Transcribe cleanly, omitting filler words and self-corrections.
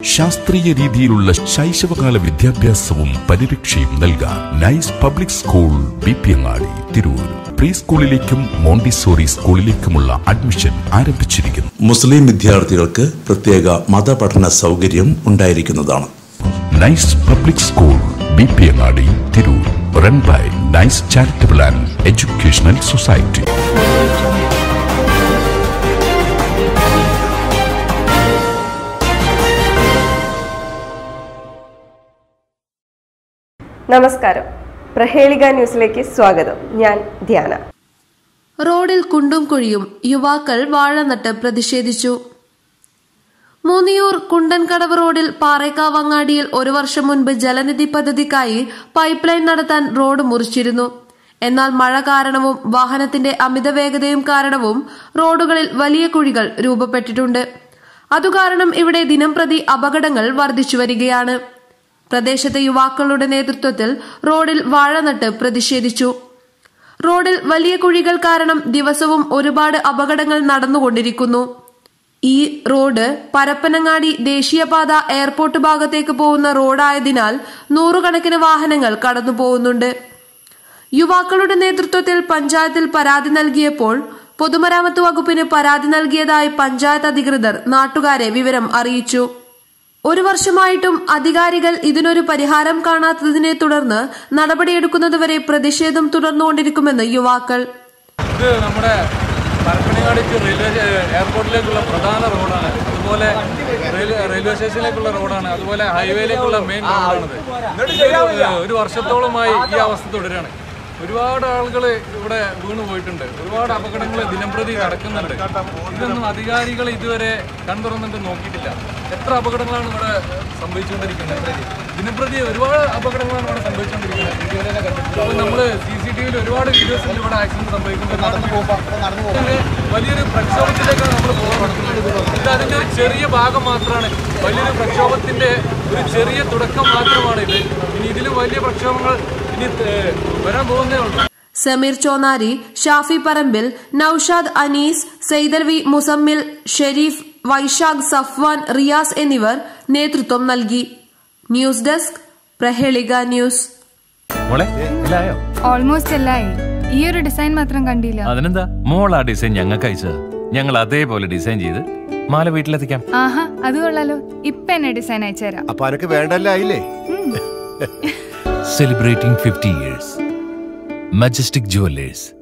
ശാസ്ത്രീയ രീതിയിലുള്ള ശൈശവകാല വിദ്യാഭ്യാസവും പരിരക്ഷയും നൽകാൻ nice public school BP Angadi Tirur. Pre സ്കൂളിലേക്കും മോണ്ടിസോറി സ്കൂളിലേക്കുമുള്ള അഡ്മിഷൻ ആരംഭിച്ചിരിക്കുന്നു. മുസ്ലിം വിദ്യാർത്ഥികൾക്ക് പ്രത്യേക മതപഠന സൗകര്യം ഉണ്ടായിരിക്കുന്നതാണ്. Nice public school BP Angadi Tirur. Run by nice charitable and educational society. നമസ്കാരം. പ്രഹേളിക ന്യൂസിലേക്ക് സ്വാഗതം. ഞാൻ ധ്യാന. റോഡിൽ കുണ്ടും കുഴിയും, യുവാക്കൾ വാഴ നട്ട് പ്രതിഷേധിച്ചു. മൂന്നിയൂർ കുണ്ടൻകടവ് റോഡിൽ പാറേക്കാവങ്ങാടിയിൽ 1 വർഷം മുൻപ് ജലനിധി പദ്ധതിക്കായി പൈപ്പ് ലൈൻ നടത്താൻ റോഡ് മുറിച്ചിരുന്നു. എന്നാൽ മഴ കാരണവും വാഹനത്തിന്റെ അമിത വേഗതയും കാരണവും റോഡുകളിൽ വലിയ കുഴികൾ രൂപപ്പെട്ടിട്ടുണ്ട്. അതുകാരണം ഇവിടെ ദിനംപ്രതി അപകടങ്ങൾ വർദ്ധിച്ചു വരികയാണ്. പ്രദേശത്തെ യുവാക്കളുടെ നേതൃത്വത്തിൽ റോഡിൽ വാഴ നട്ട് പ്രതിഷേധിച്ചു. റോഡിൽ വലിയ കുഴികൾ കാരണം ദിവസവും ഒരുപാട് അപകടങ്ങൾ നടന്നുകൊണ്ടിരിക്കുന്നു. ഈ റോഡ് പരപ്പനങ്ങാടി ദേശീയപാത എയർപോർട്ട് ഭാഗത്തേക്ക് പോകുന്ന റോഡായതിനാൽ 100 കണക്കിന് വാഹനങ്ങൾ കടന്നു പോകുന്നുണ്ട്. യുവാക്കളുടെ നേതൃത്വത്തിൽ പഞ്ചായത്തിൽ പരാതി നൽകിയപ്പോൾ പൊതുമരാമത്ത് വകുപ്പിന് പരാതി നൽകിയതായി പഞ്ചായത്ത് അധികൃതർ നാട്ടുകാരെ വിവരം അറിയിച്ചു. 1 വർഷമായിട്ടും അധികാരികൾ ഇതിനൊരു പരിഹാരം കാണാത്തതിനെ തുടർന്ന് നടപടിയെടുക്കുന്നതുവരെ പ്രതിഷേധം തുടർന്നുകൊണ്ടിരിക്കുമെന്ന് യുവാക്കൾ. ഇത് നമ്മുടെ പരപ്പനങ്ങാടി എയർപോർട്ടിലേക്കുള്ള പ്രധാന റോഡാണ്. അതുപോലെ റെയിൽവേ സ്റ്റേഷനിലേക്കുള്ള റോഡാണ്. അതുപോലെ ഹൈവേയിലേക്കുള്ള മെയിൻ റോഡാണിത്. 1 വർഷത്തോളമായി ഈ അവസ്ഥ തുടരുകയാണ്. ഒരുപാട് ആളുകൾ ഇവിടെ വീണു പോയിട്ടുണ്ട്. ഒരുപാട് അപകടങ്ങൾ ദിനംപ്രതി നടക്കുന്നുണ്ട്. ഇതൊന്നും അധികാരികൾ ഇതുവരെ കണ്ടുറന്നിട്ട് നോക്കിയിട്ടില്ല. എത്ര അപകടങ്ങളാണ് ഇവിടെ സംഭവിച്ചുകൊണ്ടിരിക്കുന്നത്. ദിനംപ്രതി ഒരുപാട് അപകടങ്ങളാണ് ഇവിടെ സംഭവിച്ചുകൊണ്ടിരിക്കുന്നത്. അപ്പോൾ നമ്മൾ CCTVയിൽ ഒരുപാട് വീഡിയോസിൽ ഇവിടെ ആക്സിഡന്റ് സംഭവിക്കുന്നത്. വലിയൊരു പ്രക്ഷോഭത്തിലേക്കാണ് നമ്മൾ പോകുന്നത്. ഇത് അതിൻ്റെ ഒരു ചെറിയ ഭാഗം മാത്രമാണ്. വലിയൊരു പ്രക്ഷോഭത്തിൻ്റെ ഒരു ചെറിയ തുടക്കം മാത്രമാണ് ഇത്. ഇനി ഇതിലും വലിയ പ്രക്ഷോഭങ്ങൾ ഇനി വരാൻ പോകുന്നേ ഉള്ളൂ. സമീർ ചോനാരി, ഷാഫി പറമ്പിൽ, നൌഷാദ് അനീസ്, സൈദൽവി മുസമ്മിൽ, ഷെരീഫ്, വൈശാഖ്, സഫ്വാൻ, റിയാസ് എന്നിവർ നേതൃത്വം നൽകി. News desk, Prahelika news. Almost എല്ലായി. ഈ ഒരു ഡിസൈൻ മാത്രം കണ്ടില്ല. അതിനെന്താ, മോൾ ആ ഡിസൈൻ ഞങ്ങൾക്ക് അയച്ചത്. ഞങ്ങൾ അതേപോലെ ഡിസൈൻ ചെയ്ത് മാല വീട്ടിലെത്തിക്കാം. ആഹാ, അത് കൊള്ളാലോ. ഇപ്പൊ എന്നെ ഡിസൈൻ അയച്ചുതരാം. അപ്പൊ അനക്ക് വേണ്ടല്ലേ? Celebrating 50 years. Majestic Jewelers.